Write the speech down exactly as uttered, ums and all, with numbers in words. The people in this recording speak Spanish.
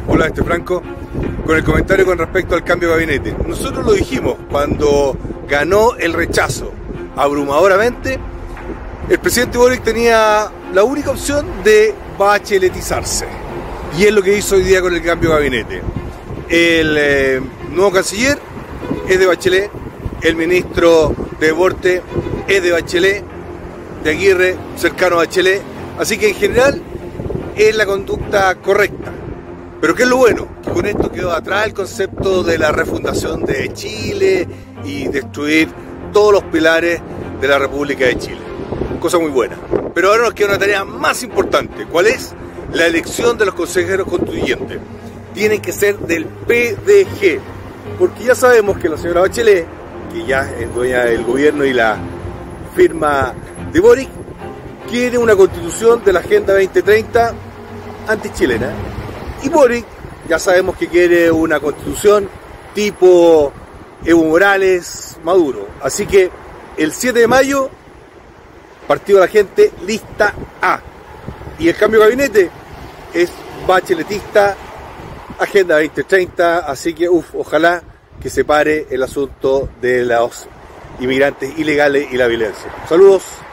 Hola, este Franco, con el comentario con respecto al cambio de gabinete. Nosotros lo dijimos cuando ganó el rechazo abrumadoramente. El presidente Boric tenía la única opción de bacheletizarse, y es lo que hizo hoy día con el cambio de gabinete. El eh, nuevo canciller es de Bachelet, el ministro de Deporte es de Bachelet, de Aguirre, cercano a Bachelet, así que en general es la conducta correcta. Pero ¿qué es lo bueno? Que con esto quedó atrás el concepto de la refundación de Chile y destruir todos los pilares de la República de Chile. Cosa muy buena. Pero ahora nos queda una tarea más importante. ¿Cuál es? La elección de los consejeros constituyentes. Tienen que ser del P D G, porque ya sabemos que la señora Bachelet, que ya es dueña del gobierno y la firma de Boric, quiere una constitución de la Agenda veinte treinta antichilena. Y Boric, ya sabemos que quiere una constitución tipo Evo Morales, Maduro. Así que el siete de mayo, Partido de la Gente, lista A. Y el cambio de gabinete es bacheletista, Agenda veinte treinta, así que uf, ojalá que se pare el asunto de los inmigrantes ilegales y la violencia. Saludos.